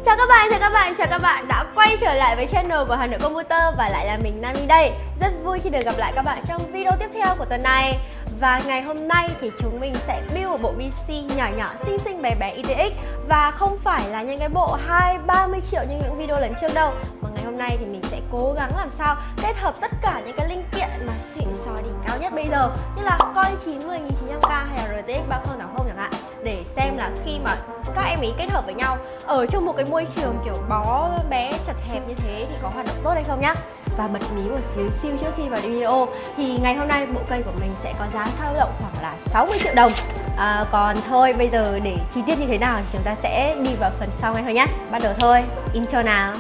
Chào các bạn đã quay trở lại với channel của Hà Nội Computer và lại là mình Nami đây. Rất vui khi được gặp lại các bạn trong video tiếp theo của tuần này. Và ngày hôm nay thì chúng mình sẽ build một bộ PC nhỏ nhỏ xinh xinh bé bé ITX. Và không phải là những cái bộ 20-30 triệu như những video lần trước đâu, mà ngày hôm nay thì mình sẽ cố gắng làm sao kết hợp tất cả những cái linh kiện mà xịn sò đỉnh cao nhất bây giờ, như là Core i9 10900K hay là RTX 3080 chẳng hạn, để xem là khi mà các em ý kết hợp với nhau ở trong một cái môi trường kiểu bó bé chật hẹp như thế thì có hoạt động tốt hay không nhá. Và bật mí một xíu trước khi vào video thì ngày hôm nay bộ cây của mình sẽ có giá dao động khoảng là 60 triệu đồng. Còn thôi, bây giờ để chi tiết như thế nào thì chúng ta sẽ đi vào phần sau ngay thôi nhé. Bắt đầu thôi, intro nào.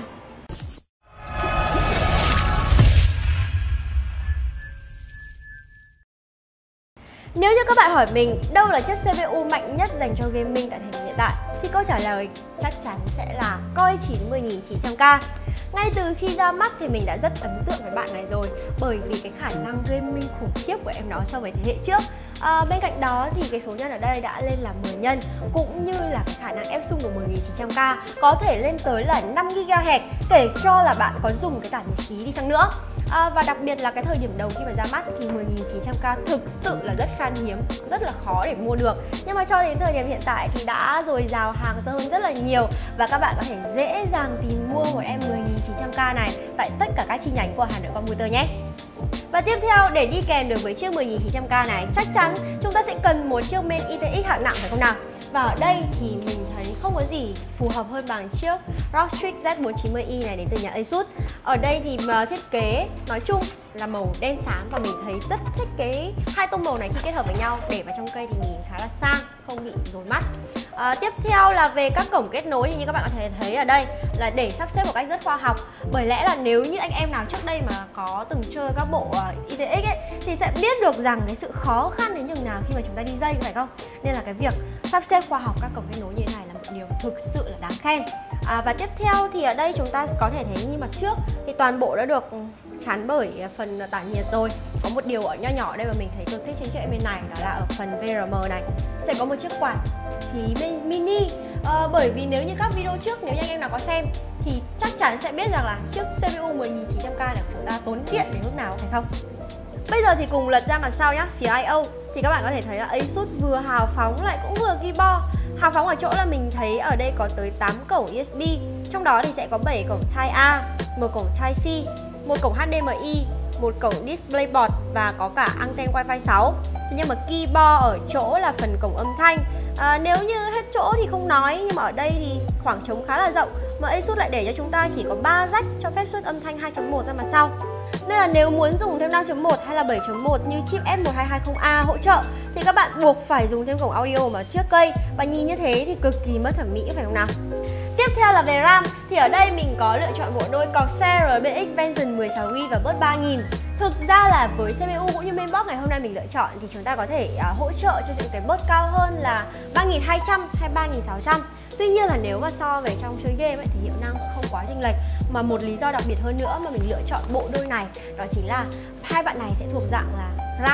Nếu như các bạn hỏi mình đâu là chiếc CPU mạnh nhất dành cho gaming tại thời điểm hiện tại thì câu trả lời chắc chắn sẽ là Core i9 10900K. Ngay từ khi ra mắt thì mình đã rất ấn tượng với bạn này rồi, bởi vì cái khả năng gaming khủng khiếp của em nó so với thế hệ trước. Bên cạnh đó thì cái số nhân ở đây đã lên là 10 nhân, cũng như là cái khả năng ép xung của 10900K có thể lên tới là 5 GHz, kể cho là bạn có dùng cái tản nhiệt khí đi chăng nữa. Và đặc biệt là cái thời điểm đầu khi mà ra mắt thì 10900K thực sự là rất khan hiếm, rất là khó để mua được. Nhưng mà cho đến thời điểm hiện tại thì đã dồi dào hàng hơn rất là nhiều, và các bạn có thể dễ dàng tìm mua một em 10900K này tại tất cả các chi nhánh của Hà Nội Computer nhé. Và tiếp theo, để đi kèm được với chiếc 10900K này, chắc chắn chúng ta sẽ cần một chiếc main ITX hạng nặng phải không nào? Và ở đây thì mình thấy không có gì phù hợp hơn bằng chiếc ROG Strix Z490i này đến từ nhà Asus. Ở đây thì thiết kế nói chung là màu đen xám, và mình thấy rất thích cái hai tông màu này khi kết hợp với nhau, để vào trong cây thì nhìn khá là sang, không bị rối mắt. Tiếp theo là về các cổng kết nối thì như các bạn có thể thấy ở đây là để sắp xếp một cách rất khoa học. Bởi lẽ là nếu như anh em nào trước đây mà có từng chơi các bộ ITX ấy thì sẽ biết được rằng cái sự khó khăn đến nhường nào khi mà chúng ta đi dây, phải không? Nên là cái việc sắp xếp khoa học các cổng kết nối như thế này là một điều thực sự là đáng khen. Và tiếp theo thì ở đây chúng ta có thể thấy như mặt trước thì toàn bộ đã được chắn bởi phần tản nhiệt rồi. Có một điều ở nho nhỏ ở đây mà mình thấy tôi thích trên chiếc em bên này, đó là ở phần VRM này sẽ có một chiếc quạt khí mini. Bởi vì nếu như các video trước, nếu như anh em nào có xem thì chắc chắn sẽ biết rằng là chiếc CPU 10900K này của chúng ta tốn điện đến mức nào, phải không? Bây giờ thì cùng lật ra mặt sau nhá, phía I/O thì các bạn có thể thấy là Asus vừa hào phóng lại cũng vừa ghi bo. Hào phóng ở chỗ là mình thấy ở đây có tới 8 cổng USB, trong đó thì sẽ có 7 cổng Type A, một cổng Type C, một cổng HDMI, một cổng DisplayPort và có cả anten Wi-Fi 6. Thế nhưng mà keyboard ở chỗ là phần cổng âm thanh. Nếu như hết chỗ thì không nói, nhưng mà ở đây thì khoảng trống khá là rộng, mà Asus lại để cho chúng ta chỉ có 3 jack cho phép xuất âm thanh 2.1 ra mặt sau. Nên là nếu muốn dùng thêm 5.1 hay là 7.1 như chip S1220A hỗ trợ thì các bạn buộc phải dùng thêm cổng audio mà trước cây, và nhìn như thế thì cực kỳ mất thẩm mỹ, phải không nào? Tiếp theo là về RAM thì ở đây mình có lựa chọn bộ đôi Corsair RBX Vengeance 16GB và bớt 3000. Thực ra là với CPU cũng như mainbox ngày hôm nay mình lựa chọn thì chúng ta có thể hỗ trợ cho những cái bớt cao hơn là 3200 hay 3600. Tuy nhiên là nếu mà so về trong chơi game ấy, thì hiệu năng không quá chênh lệch. Mà một lý do đặc biệt hơn nữa mà mình lựa chọn bộ đôi này đó chính là hai bạn này sẽ thuộc dạng là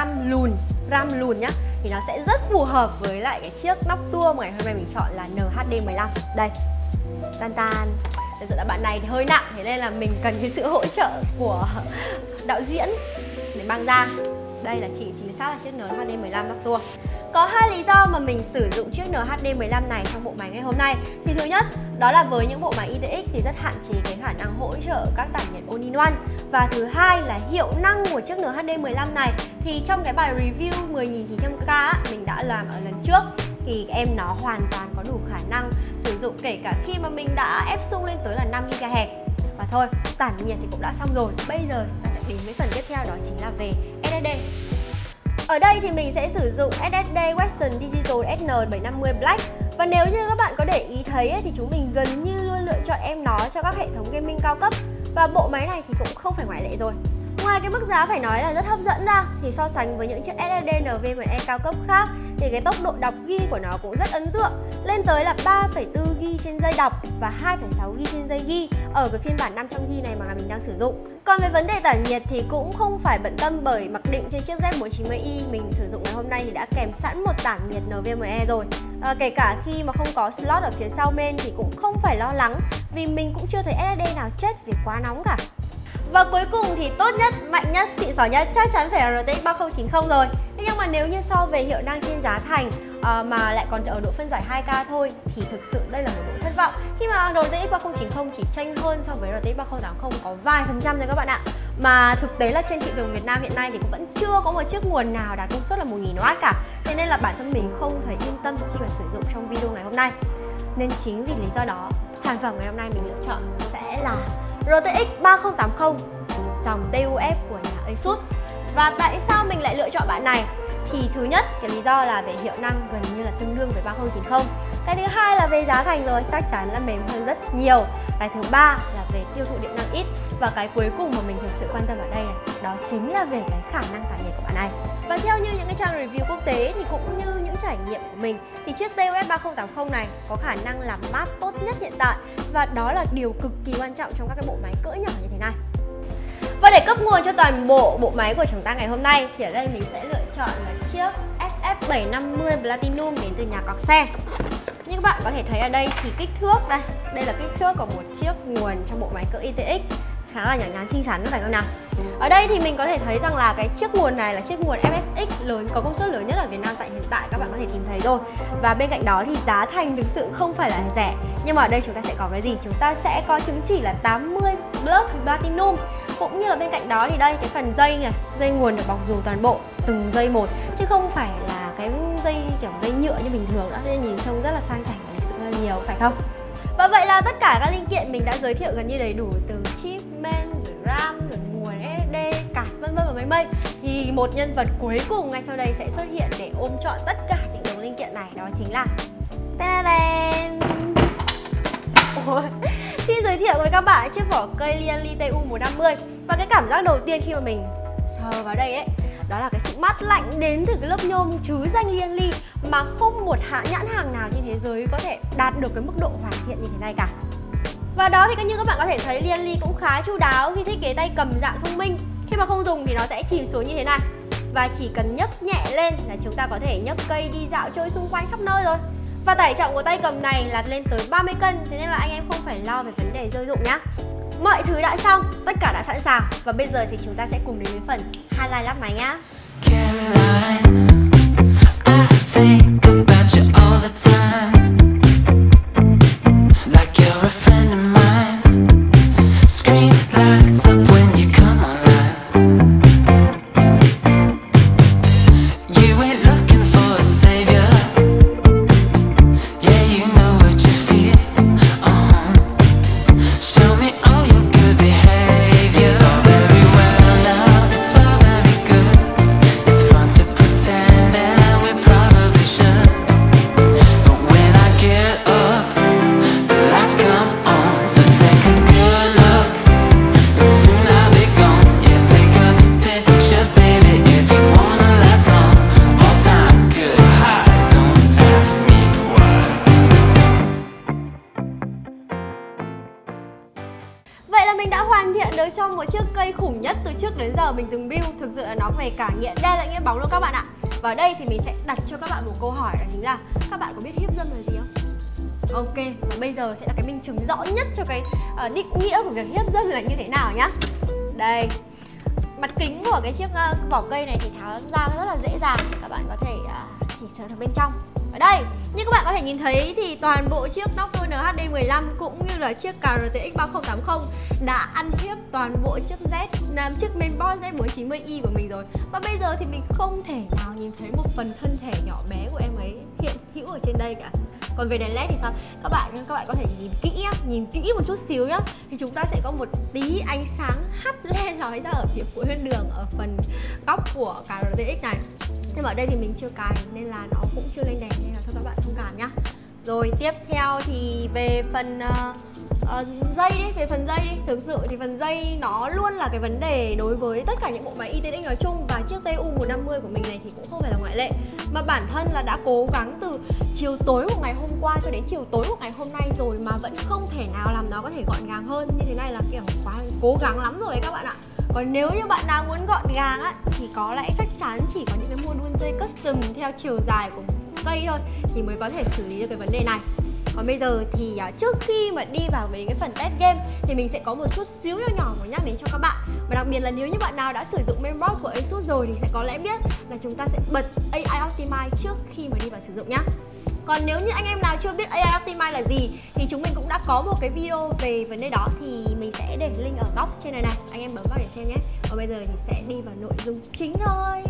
RAM lùn nhá, thì nó sẽ rất phù hợp với lại cái chiếc nóc tua mà ngày hôm nay mình chọn là NHD15. Đây, tan. Thực sự là bạn này thì hơi nặng, thế nên là mình cần cái sự hỗ trợ của đạo diễn để mang ra. Đây là chính xác là chiếc NHD15 nóc tua. Có hai lý do mà mình sử dụng chiếc NHD15 này trong bộ máy ngày hôm nay. Thì thứ nhất, đó là với những bộ máy ITX thì rất hạn chế cái khả năng hỗ trợ các tản nhiệt all-in-one. Và thứ hai là hiệu năng của chiếc NHD15 này thì trong cái bài review 10900K mình đã làm ở lần trước thì em nó hoàn toàn có đủ khả năng sử dụng kể cả khi mà mình đã ép xung lên tới là 5 GHz. Và thôi, tản nhiệt thì cũng đã xong rồi. Bây giờ chúng ta sẽ đến với phần tiếp theo, đó chính là về SSD. Ở đây thì mình sẽ sử dụng SSD Western Digital SN750 Black. Và nếu như các bạn có để ý thấy ấy, thì chúng mình gần như luôn lựa chọn em nó cho các hệ thống gaming cao cấp. Và bộ máy này thì cũng không phải ngoại lệ rồi. Ngoài cái mức giá phải nói là rất hấp dẫn ra thì so sánh với những chiếc SSD NVMe cao cấp khác thì cái tốc độ đọc ghi của nó cũng rất ấn tượng, lên tới là 3,4 GB trên giây đọc và 2,6 GB trên giây ghi ở cái phiên bản 500 GB này mà mình đang sử dụng. Còn về vấn đề tản nhiệt thì cũng không phải bận tâm bởi mặc định trên chiếc Z490i mình sử dụng ngày hôm nay thì đã kèm sẵn một tản nhiệt NVMe rồi. Kể cả khi mà không có slot ở phía sau main thì cũng không phải lo lắng vì mình cũng chưa thấy SSD nào chết vì quá nóng cả. Và cuối cùng thì tốt nhất, mạnh nhất, xịn sò nhất chắc chắn phải là RTX 3090 rồi. Thế nhưng mà nếu như so về hiệu năng trên giá thành mà lại còn ở độ phân giải 2K thôi thì thực sự đây là một nỗi thất vọng. Khi mà RTX 3090 chỉ chênh hơn so với RTX 3080 có vài phần trăm thôi các bạn ạ. Mà thực tế là trên thị trường Việt Nam hiện nay thì cũng vẫn chưa có một chiếc nguồn nào đạt công suất là 1000W cả. Thế nên là bản thân mình không thấy yên tâm khi mà sử dụng trong video ngày hôm nay. Nên chính vì lý do đó, sản phẩm ngày hôm nay mình lựa chọn sẽ là RTX 3080 dòng TUF của nhà Asus. Và tại sao mình lại lựa chọn bạn này? Thì thứ nhất, cái lý do là về hiệu năng gần như là tương đương với 3090. Cái thứ hai là về giá thành rồi, chắc chắn là mềm hơn rất nhiều. Cái thứ ba là về tiêu thụ điện năng ít. Và cái cuối cùng mà mình thực sự quan tâm ở đây này, đó chính là về cái khả năng tản nhiệt của bạn này. Và theo như những cái trang review quốc tế thì cũng như những trải nghiệm của mình thì chiếc TUF 3080 này có khả năng làm mát tốt nhất hiện tại. Và đó là điều cực kỳ quan trọng trong các cái bộ máy cỡ nhỏ như thế này. Và để cấp nguồn cho toàn bộ bộ máy của chúng ta ngày hôm nay thì ở đây mình sẽ lựa chọn là chiếc SF750 Platinum đến từ nhà Corsair. Như các bạn có thể thấy ở đây thì kích thước đây là kích thước của một chiếc nguồn trong bộ máy cỡ ITX khá là nhỏ nhắn xinh xắn phải không nào? Ở đây thì mình có thể thấy rằng là cái chiếc nguồn này là chiếc nguồn FSX lớn, có công suất lớn nhất ở Việt Nam tại hiện tại, các bạn có thể tìm thấy rồi. Và bên cạnh đó thì giá thành thực sự không phải là rẻ. Nhưng mà ở đây chúng ta sẽ có cái gì? Chúng ta sẽ có chứng chỉ là 80 Plus Platinum. Cũng như là bên cạnh đó thì đây, cái phần dây này, dây nguồn được bọc dù toàn bộ từng dây một, chứ không phải là cái dây kiểu dây nhựa như bình thường nữa, nên nhìn trông rất là sang chảnh và lịch sự hơn nhiều, phải không? Và vậy là tất cả các linh kiện mình đã giới thiệu gần như đầy đủ, từ chip, main, rồi RAM, rồi nguồn SSD, card vân vân và mây mây. Thì một nhân vật cuối cùng ngay sau đây sẽ xuất hiện để ôm trọn tất cả những đống linh kiện này, đó chính là xin giới thiệu với các bạn chiếc vỏ cây Lianli TU150. Và cái cảm giác đầu tiên khi mà mình sờ vào đây ấy, đó là cái sự mát lạnh đến từ cái lớp nhôm chứ danh Lianli mà không một nhãn hàng nào trên thế giới có thể đạt được cái mức độ hoàn thiện như thế này cả. Và đó thì như các bạn có thể thấy, Lianli cũng khá chu đáo khi thiết kế tay cầm dạng thông minh. Khi mà không dùng thì nó sẽ chìm xuống như thế này. Và chỉ cần nhấc nhẹ lên là chúng ta có thể nhấc cây đi dạo chơi xung quanh khắp nơi rồi. Và tải trọng của tay cầm này là lên tới 30 cân, thế nên là anh em không phải lo về vấn đề rơi dụng nhá. Mọi thứ đã xong, tất cả đã sẵn sàng. Và bây giờ thì chúng ta sẽ cùng đến với phần highlight lắp máy nhá. Được cho một chiếc cây khủng nhất từ trước đến giờ mình từng build. Thực sự là nó về cả nghĩa đen lẫn nghĩa bóng luôn các bạn ạ. Và ở đây thì mình sẽ đặt cho các bạn một câu hỏi, đó chính là các bạn có biết hiếp dâm là gì không? Ok, và bây giờ sẽ là cái minh chứng rõ nhất cho cái định nghĩa của việc hiếp dâm là như thế nào nhá. Đây, mặt kính của cái chiếc vỏ cây này thì tháo ra rất là dễ dàng. Các bạn có thể chỉ sờ vào bên trong. Ở đây, như các bạn có thể nhìn thấy thì toàn bộ chiếc Noctua NHD15 cũng như là chiếc RTX 3080 đã ăn hiếp toàn bộ chiếc mainboard Z490i của mình rồi. Và bây giờ thì mình không thể nào nhìn thấy một phần thân thể nhỏ bé của em ấy hiện hữu ở trên đây cả. Còn về đèn led thì sao? Các bạn có thể nhìn kỹ một chút xíu nhá, thì chúng ta sẽ có một tí ánh sáng hắt lên lói ra ở phía cuối đường, ở phần góc của cả RTX này. Nhưng mà ở đây thì mình chưa cài nên là nó cũng chưa lên đèn, nên là thôi các bạn thông cảm nhá. Rồi tiếp theo thì về phần dây đi, về phần dây đi. Thực sự thì phần dây nó luôn là cái vấn đề đối với tất cả những bộ máy ITX nói chung, và chiếc TU150 của mình này thì cũng không phải là ngoại lệ. Mà bản thân là đã cố gắng từ chiều tối của ngày hôm qua cho đến chiều tối của ngày hôm nay rồi mà vẫn không thể nào làm nó có thể gọn gàng hơn. Như thế này là kiểu quá cố gắng lắm rồi các bạn ạ. Còn nếu như bạn nào muốn gọn gàng á thì có lẽ chắc chắn chỉ có những cái module dây custom theo chiều dài của cây thôi thì mới có thể xử lý được cái vấn đề này. Còn bây giờ thì trước khi mà đi vào với cái phần test game thì mình sẽ có một chút xíu nhỏ muốn nhắc đến cho các bạn. Và đặc biệt là nếu như bạn nào đã sử dụng mainboard của ASUS rồi thì sẽ có lẽ biết là chúng ta sẽ bật AI Optimize trước khi mà đi vào sử dụng nhá. Còn nếu như anh em nào chưa biết AI Optimize là gì thì chúng mình cũng đã có một cái video về vấn đề đó, thì mình sẽ để link ở góc trên này này, anh em bấm vào để xem nhé. Còn bây giờ thì sẽ đi vào nội dung chính thôi.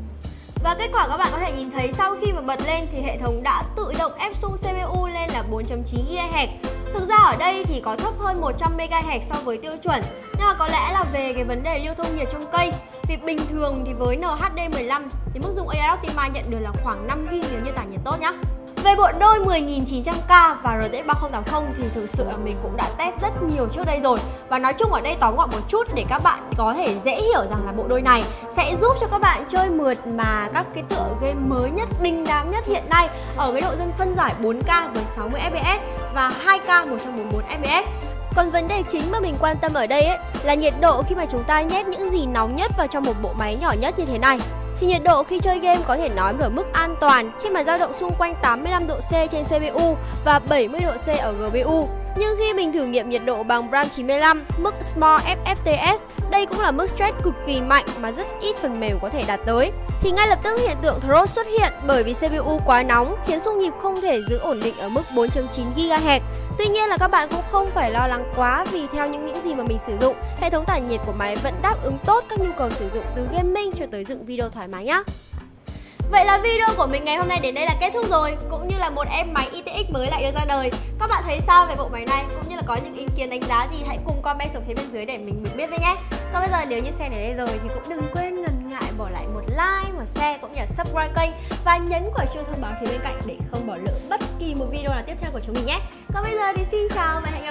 Và kết quả các bạn có thể nhìn thấy sau khi mà bật lên thì hệ thống đã tự động ép xung CPU lên là 4.9 GHz. Thực ra ở đây thì có thấp hơn 100 MHz so với tiêu chuẩn, nhưng mà có lẽ là về cái vấn đề lưu thông nhiệt trong cây. Vì bình thường thì với NHD15 thì mức dùng AI Optimize nhận được là khoảng 5 GB nếu như tản nhiệt tốt nhá. Về bộ đôi 10900K và RTX 3080 thì thực sự là mình cũng đã test rất nhiều trước đây rồi. Và nói chung ở đây tóm gọn một chút để các bạn có thể dễ hiểu rằng là bộ đôi này sẽ giúp cho các bạn chơi mượt mà các cái tựa game mới nhất, đình đám nhất hiện nay ở cái độ dân phân giải 4K với 60 fps và 2K 144 fps. Còn vấn đề chính mà mình quan tâm ở đây ấy là nhiệt độ khi mà chúng ta nhét những gì nóng nhất vào trong một bộ máy nhỏ nhất như thế này. Thì nhiệt độ khi chơi game có thể nói ở mức an toàn khi mà dao động xung quanh 85 độ C trên CPU và 70 độ C ở GPU. Nhưng khi mình thử nghiệm nhiệt độ bằng RAM 95, mức Small FFTS, đây cũng là mức stress cực kỳ mạnh mà rất ít phần mềm có thể đạt tới, thì ngay lập tức hiện tượng throat xuất hiện bởi vì CPU quá nóng khiến xung nhịp không thể giữ ổn định ở mức 4.9 GHz. Tuy nhiên là các bạn cũng không phải lo lắng quá, vì theo những gì mà mình sử dụng, hệ thống tản nhiệt của máy vẫn đáp ứng tốt các nhu cầu sử dụng từ gaming cho tới dựng video thoải mái nhá. Vậy là video của mình ngày hôm nay đến đây là kết thúc rồi, cũng như là một em máy ITX mới lại được ra đời. Các bạn thấy sao về bộ máy này, cũng như là có những ý kiến đánh giá gì, hãy cùng comment xuống phía bên dưới để mình được biết với nhé. Còn bây giờ nếu như xem đến đây rồi thì cũng đừng quên ngần ngại bỏ lại một like, một share cũng như là subscribe kênh và nhấn quả chuông thông báo phía bên cạnh để không bỏ lỡ bất kỳ một video nào tiếp theo của chúng mình nhé. Còn bây giờ thì xin chào và hẹn gặp lại.